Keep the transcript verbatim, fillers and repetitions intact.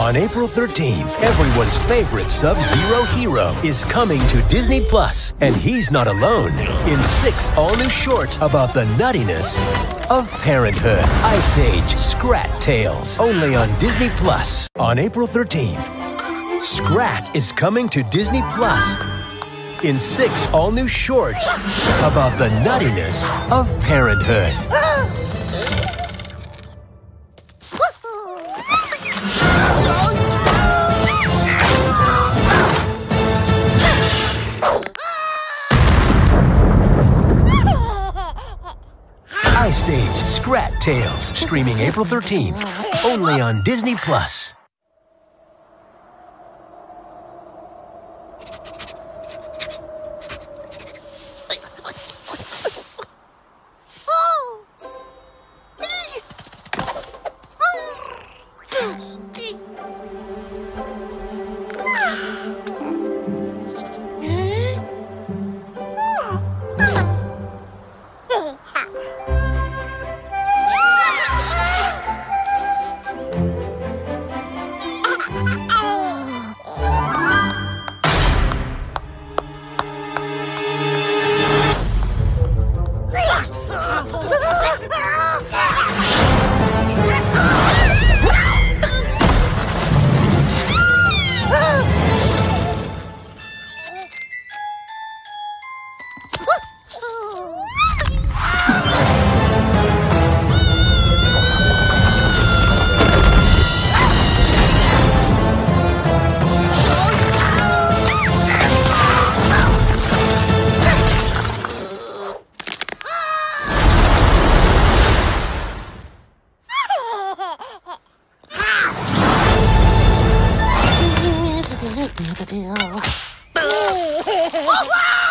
On April thirteenth, everyone's favorite Sub-Zero hero is coming to Disney Plus, and he's not alone. In six all-new shorts about the nuttiness of parenthood. Ice Age Scrat Tales, only on Disney Plus. On April thirteenth, Scrat is coming to Disney Plus in six all-new shorts about the nuttiness of parenthood. Ice Age Scrat Tales, streaming April thirteenth, only on Disney Plus. Oh, wow!